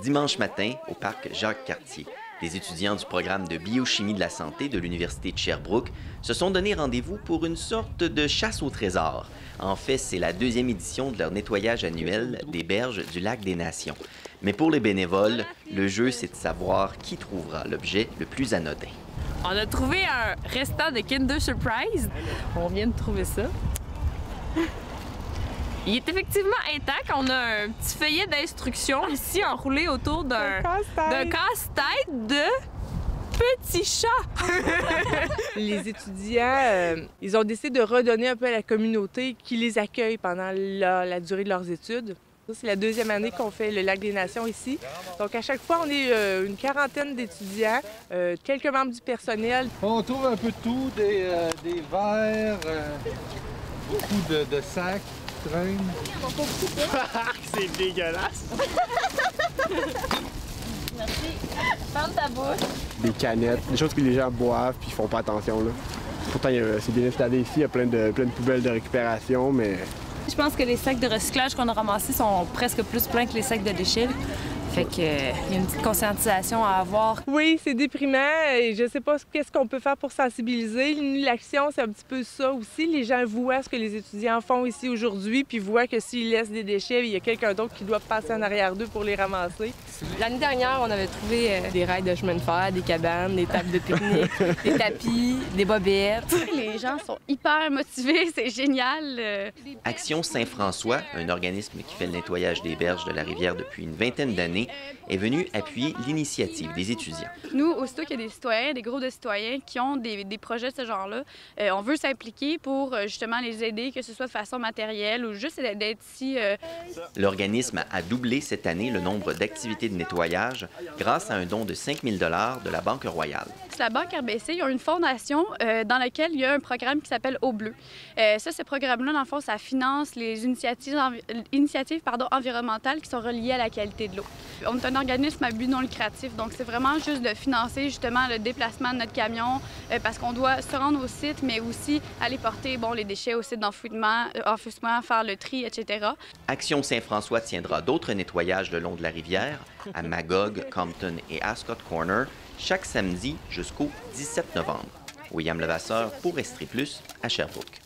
Dimanche matin, au parc Jacques-Cartier, les étudiants du programme de biochimie de la santé de l'Université de Sherbrooke se sont donné rendez-vous pour une sorte de chasse au trésor. En fait, c'est la deuxième édition de leur nettoyage annuel des berges du lac des Nations. Mais pour les bénévoles, le jeu, c'est de savoir qui trouvera l'objet le plus anodin. On a trouvé un restant de Kinder Surprise. On vient de trouver ça. Il est effectivement intact. On a un petit feuillet d'instructions ici enroulé autour d'un casse-tête de petits chats. Les étudiants, ils ont décidé de redonner un peu à la communauté qui les accueille pendant la durée de leurs études. C'est la deuxième année qu'on fait le Lac des Nations ici. Donc, à chaque fois, on est une quarantaine d'étudiants, quelques membres du personnel. On trouve un peu de tout, des verres, beaucoup de sacs qui traînent. C'est dégueulasse! Merci. Ferme ta bouche. Des canettes, des choses que les gens boivent puis ils font pas attention. Là. Pourtant, c'est bien installé ici, il y a plein de poubelles de récupération, mais... Je pense que les sacs de recyclage qu'on a ramassés sont presque plus pleins que les sacs de déchets. Fait qu'il y a une petite conscientisation à avoir. Oui, c'est déprimant et je sais pas qu'est-ce qu'on peut faire pour sensibiliser. L'action, c'est un petit peu ça aussi. Les gens voient ce que les étudiants font ici aujourd'hui puis voient que s'ils laissent des déchets, il y a quelqu'un d'autre qui doit passer en arrière d'eux pour les ramasser. L'année dernière, on avait trouvé des rails de chemin de fer, des cabanes, des tables de pique-nique, des tapis, des bobettes. Les gens sont hyper motivés, c'est génial. Action Saint-François, un organisme qui fait le nettoyage des berges de la rivière depuis une vingtaine d'années, est venu appuyer l'initiative des étudiants. Nous, aussitôt qu'il y a des citoyens, des groupes de citoyens qui ont des projets de ce genre-là, on veut s'impliquer pour justement les aider, que ce soit de façon matérielle ou juste d'être ici. L'organisme a doublé cette année le nombre d'activités de nettoyage grâce à un don de 5 000 $ de la Banque Royale. La Banque RBC, ils ont une fondation dans laquelle il y a un programme qui s'appelle Eau bleue. Ce programme-là, dans le fond, ça finance les initiatives environnementales qui sont reliées à la qualité de l'eau. On est un organisme à but non lucratif, donc c'est vraiment juste de financer justement le déplacement de notre camion parce qu'on doit se rendre au site, mais aussi aller porter les déchets au site d'enfouissement, faire le tri, etc. Action Saint-François tiendra d'autres nettoyages le long de la rivière, à Magog, Compton et Ascot Corner, chaque samedi jusqu'au 17 novembre. William Levasseur pour Estrie Plus à Sherbrooke.